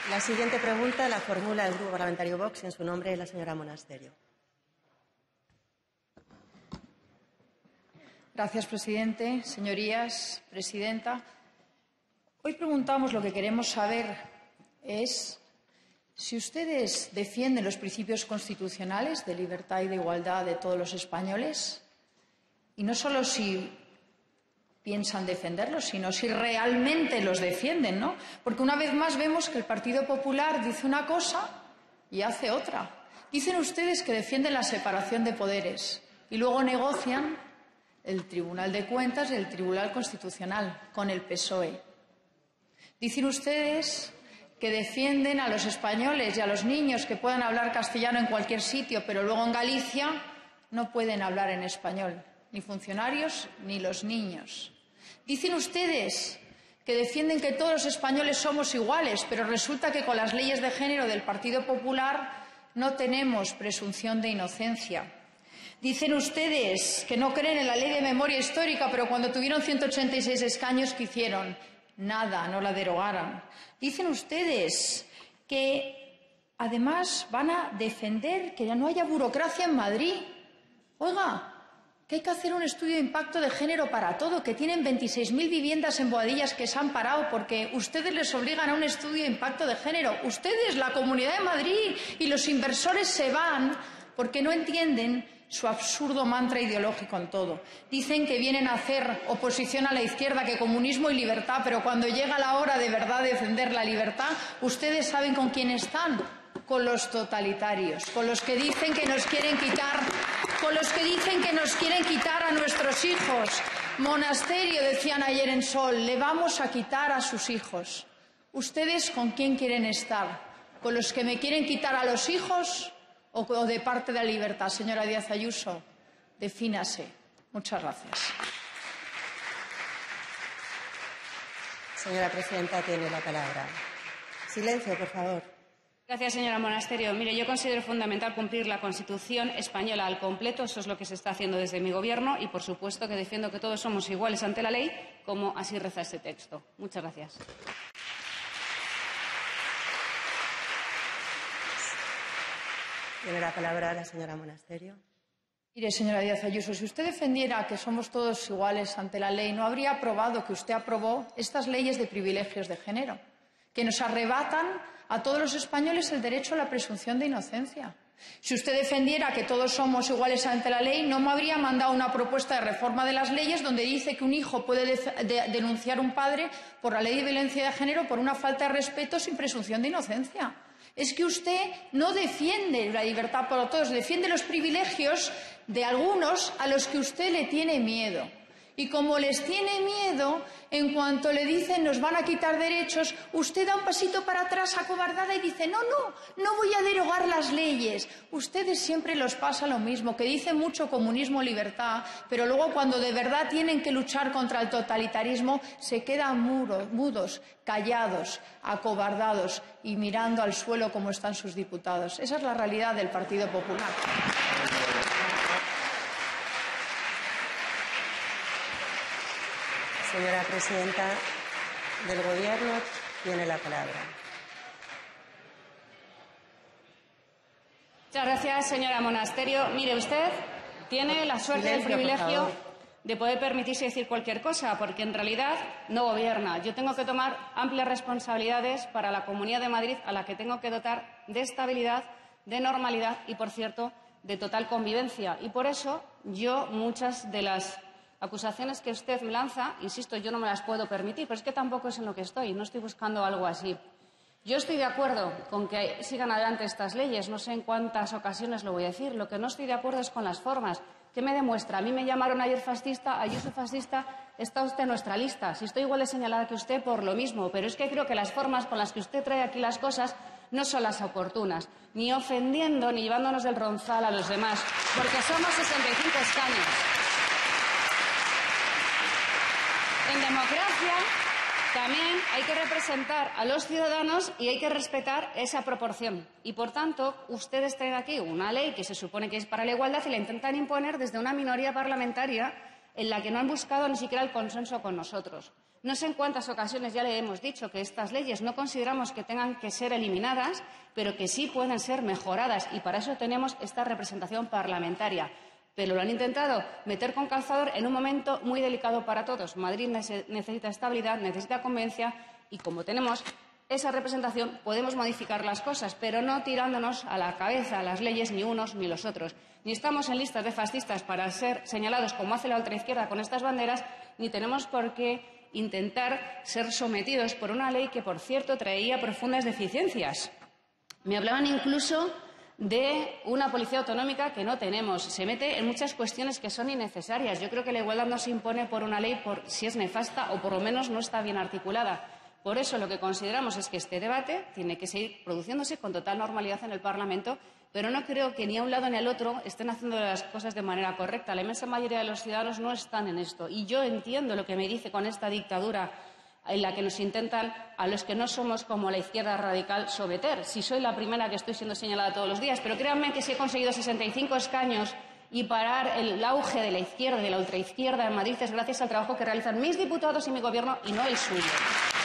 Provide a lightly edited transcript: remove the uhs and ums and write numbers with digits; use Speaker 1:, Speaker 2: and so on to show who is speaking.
Speaker 1: La siguiente pregunta la formula el Grupo Parlamentario Vox en su nombre la señora Monasterio.
Speaker 2: Gracias, presidente. Señorías, presidenta. Hoy preguntamos, lo que queremos saber es si ustedes defienden los principios constitucionales de libertad y de igualdad de todos los españoles, y no solo si piensan defenderlos, sino si realmente los defienden, ¿no? Porque una vez más vemos que el Partido Popular dice una cosa y hace otra. Dicen ustedes que defienden la separación de poderes y luego negocian el Tribunal de Cuentas y el Tribunal Constitucional con el PSOE. Dicen ustedes que defienden a los españoles y a los niños que puedan hablar castellano en cualquier sitio, pero luego en Galicia no pueden hablar en español, ni funcionarios ni los niños. Dicen ustedes que defienden que todos los españoles somos iguales, pero resulta que con las leyes de género del Partido Popular no tenemos presunción de inocencia. Dicen ustedes que no creen en la ley de memoria histórica, pero cuando tuvieron 186 escaños, ¿qué hicieron? Nada, no la derogaron. Dicen ustedes que además van a defender que ya no haya burocracia en Madrid. Oiga, que hay que hacer un estudio de impacto de género para todo, que tienen 26.000 viviendas en Boadillas que se han parado porque ustedes les obligan a un estudio de impacto de género. Ustedes, la Comunidad de Madrid y los inversores se van porque no entienden su absurdo mantra ideológico en todo. Dicen que vienen a hacer oposición a la izquierda, que comunismo y libertad, pero cuando llega la hora de verdad de defender la libertad, ustedes saben con quién están. Con los totalitarios, con los que dicen que nos quieren quitar, a nuestros hijos. Monasterio, decían ayer en Sol, le vamos a quitar a sus hijos. ¿Ustedes con quién quieren estar? ¿Con los que me quieren quitar a los hijos o de parte de la libertad? Señora Díaz Ayuso, defínase. Muchas gracias.
Speaker 1: Señora presidenta, tiene la palabra. Silencio, por favor.
Speaker 3: Gracias, señora Monasterio. Mire, yo considero fundamental cumplir la Constitución española al completo. Eso es lo que se está haciendo desde mi Gobierno y, por supuesto, que defiendo que todos somos iguales ante la ley, como así reza este texto. Muchas gracias.
Speaker 1: Tiene la palabra la señora Monasterio.
Speaker 2: Mire, señora Díaz Ayuso, si usted defendiera que somos todos iguales ante la ley, no habría aprobado que usted aprobó estas leyes de privilegios de género, que nos arrebatan a todos los españoles el derecho a la presunción de inocencia. Si usted defendiera que todos somos iguales ante la ley, no me habría mandado una propuesta de reforma de las leyes donde dice que un hijo puede denunciar a un padre por la ley de violencia de género por una falta de respeto sin presunción de inocencia. Es que usted no defiende la libertad para todos, defiende los privilegios de algunos a los que usted le tiene miedo. Y como les tiene miedo, en cuanto le dicen nos van a quitar derechos, usted da un pasito para atrás acobardada y dice no voy a derogar las leyes. Ustedes siempre los pasa lo mismo, que dicen mucho comunismo, libertad, pero luego cuando de verdad tienen que luchar contra el totalitarismo se quedan mudos, callados, acobardados y mirando al suelo como están sus diputados. Esa es la realidad del Partido Popular.
Speaker 1: Señora presidenta del Gobierno, tiene la palabra.
Speaker 3: Muchas gracias, señora Monasterio. Mire, usted tiene la suerte y el privilegio de poder permitirse decir cualquier cosa, porque en realidad no gobierna. Yo tengo que tomar amplias responsabilidades para la Comunidad de Madrid, a la que tengo que dotar de estabilidad, de normalidad y, por cierto, de total convivencia. Y por eso yo muchas de las acusaciones que usted me lanza, insisto, yo no me las puedo permitir, pero es que tampoco es en lo que estoy, no estoy buscando algo así. Yo estoy de acuerdo con que sigan adelante estas leyes, no sé en cuántas ocasiones lo voy a decir, lo que no estoy de acuerdo es con las formas. ¿Qué me demuestra? A mí me llamaron ayer fascista, Ayuso fascista, está usted en nuestra lista. Si estoy igual de señalada que usted, por lo mismo, pero es que creo que las formas con las que usted trae aquí las cosas no son las oportunas, ni ofendiendo ni llevándonos del ronzal a los demás, porque somos 65 escaños. En democracia también hay que representar a los ciudadanos y hay que respetar esa proporción. Y, por tanto, ustedes traen aquí una ley que se supone que es para la igualdad y la intentan imponer desde una minoría parlamentaria en la que no han buscado ni siquiera el consenso con nosotros. No sé en cuántas ocasiones ya le hemos dicho que estas leyes no consideramos que tengan que ser eliminadas, pero que sí pueden ser mejoradas, y para eso tenemos esta representación parlamentaria. Pero lo han intentado meter con calzador en un momento muy delicado para todos. Madrid necesita estabilidad, necesita convivencia, y como tenemos esa representación podemos modificar las cosas, pero no tirándonos a la cabeza las leyes ni unos ni los otros. Ni estamos en listas de fascistas para ser señalados como hace la ultraizquierda con estas banderas, ni tenemos por qué intentar ser sometidos por una ley que, por cierto, traía profundas deficiencias. Me hablaban incluso de una policía autonómica que no tenemos. Se mete en muchas cuestiones que son innecesarias. Yo creo que la igualdad no se impone por una ley por si es nefasta o por lo menos no está bien articulada. Por eso lo que consideramos es que este debate tiene que seguir produciéndose con total normalidad en el Parlamento, pero no creo que ni a un lado ni al otro estén haciendo las cosas de manera correcta. La inmensa mayoría de los ciudadanos no están en esto. Y yo entiendo lo que me dice con esta dictadura en la que nos intentan, a los que no somos como la izquierda radical, someter. Si soy la primera que estoy siendo señalada todos los días, pero créanme que si he conseguido 65 escaños y parar el auge de la izquierda y de la ultraizquierda en Madrid es gracias al trabajo que realizan mis diputados y mi Gobierno y no el suyo.